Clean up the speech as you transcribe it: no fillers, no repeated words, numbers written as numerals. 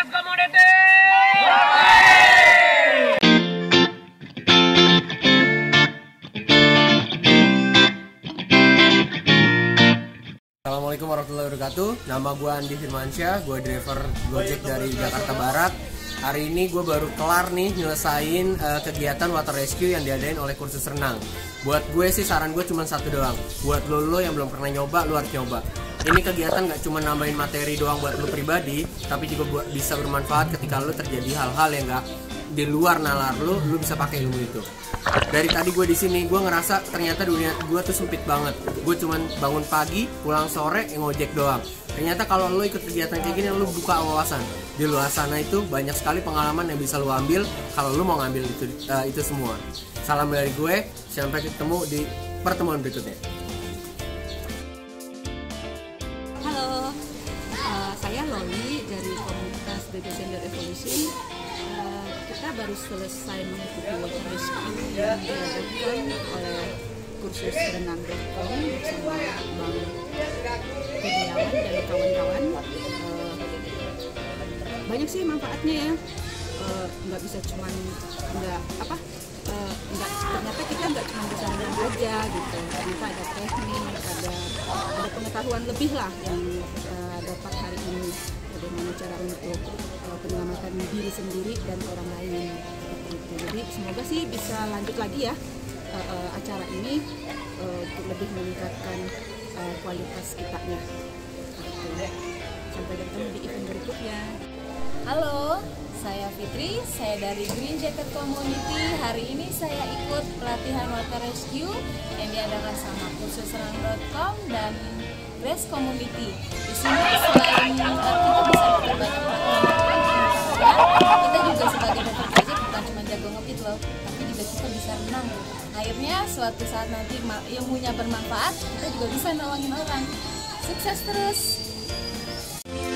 Race Community. Assalamualaikum warahmatullahi wabarakatuh. Nama gue Andi Firmansyah, gue driver Gojek dari Jakarta Barat. Hari ini gue baru kelar nih nyelesain kegiatan water rescue yang diadain oleh kursus renang. Buat gue sih saran gue cuma satu doang. Buat lo yang belum pernah nyoba, lo harus nyoba. Ini kegiatan gak cuma nambahin materi doang buat lo pribadi, tapi juga bisa bermanfaat ketika lo terjadi hal-hal yang gak di luar nalar lo bisa pakai ilmu itu. Dari tadi gue di sini, gue ngerasa ternyata dunia gue tuh sempit banget. Gue cuman bangun pagi, pulang sore, ngojek doang. Ternyata kalau lo ikut kegiatan kayak gini, lo buka wawasan. Di luar sana itu banyak sekali pengalaman yang bisa lo ambil kalau lo mau ngambil itu semua. Salam dari gue, sampai ketemu di pertemuan berikutnya. Halo, saya Loli dari komunitas Baby Sender Evolution. Kita baru selesai mengikuti water rescue yang diadakan oleh kursus renang.com bersama Bang Kurniawan dan kawan-kawan. Banyak sih manfaatnya ya. Nggak bisa cuman ternyata kita nggak cuma bisa renang aja gitu. Ternyata ada teknik, ada pengetahuan lebih lah yang dapat hari ini. Bagaimana cara untuk penyelamatan diri sendiri dan orang lain seperti itu. Jadi semoga sih bisa lanjut lagi ya acara ini untuk lebih meningkatkan kualitas kitanya. Sampai ketemu di event berikutnya. Halo, saya Fitri, saya dari Green Jacket Community. Hari ini saya ikut pelatihan water rescue yang diadakan sama kursus renang.com dan Race Community. Di sini selain kita bisa dapat banyak pengalaman, kita juga sebagai driver project bukan cuma jago ngebit loh, tapi juga kita bisa renang. Akhirnya suatu saat nanti ilmunya bermanfaat, kita juga bisa nolongin orang. Sukses terus!